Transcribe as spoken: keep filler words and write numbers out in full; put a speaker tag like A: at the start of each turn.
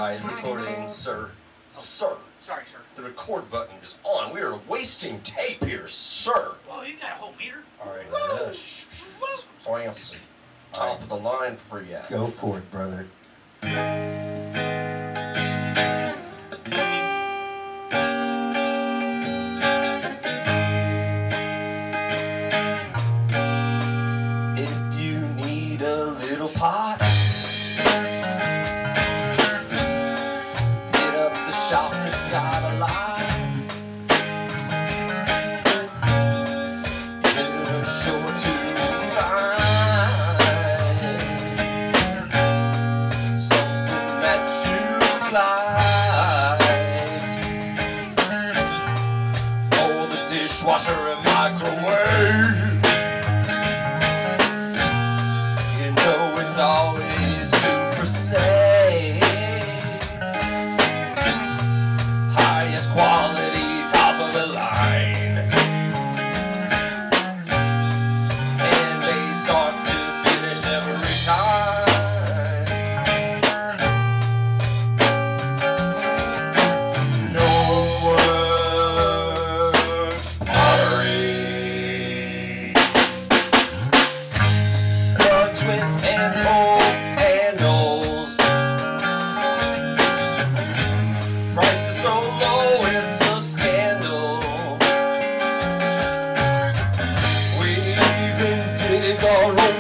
A: Guys, recording, sir.
B: Oh,
A: sir.
B: Sorry, sir.
A: The record button is on. We are wasting tape here, sir.
B: Whoa, you got a whole meter?
A: All right, uh, shh, shh, shh. Fancy. Top right. of the line for you.
C: Go for it, brother. If you need a little pot, get up the shop that's got a line. You're sure to find something that you like. For the dishwasher and microwave, always super safe, highest quality, top of the line, and they start to finish every time. No worse pottery, nuts with and our own